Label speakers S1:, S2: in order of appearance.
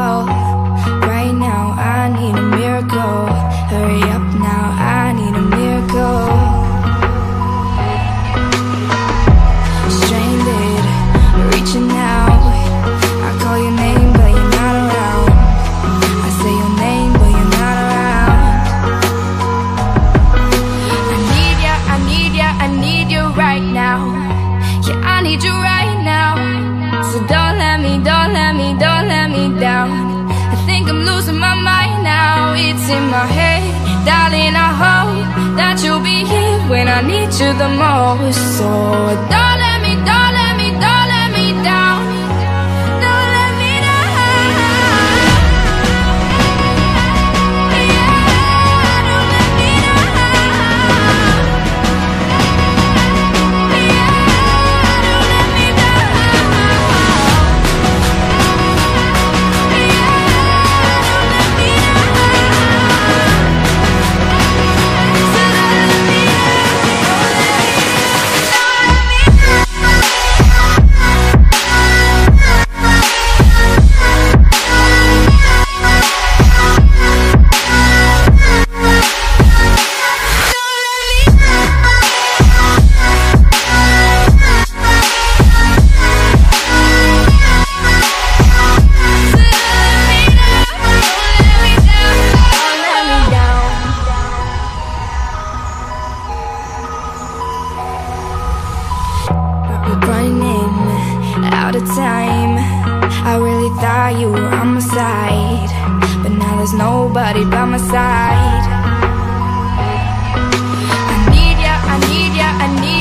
S1: love. Right now I need a miracle. Hurry up now, I need a miracle. Stranded, reaching out. I call your name but you're not around. I say your name but you're not around. I need ya, I need ya, I need you right now. Yeah, I need you right now. So don't let me, don't let me, don't let me down. I think I'm losing my mind now. It's in my head, darling, I hope that you'll be here when I need you the most. So don't let me, don't let me, don't let me down. Don't let me down. Yeah, don't let me down. Running out of time. I really thought you were on my side, but now there's nobody by my side. I need ya, I need ya, I need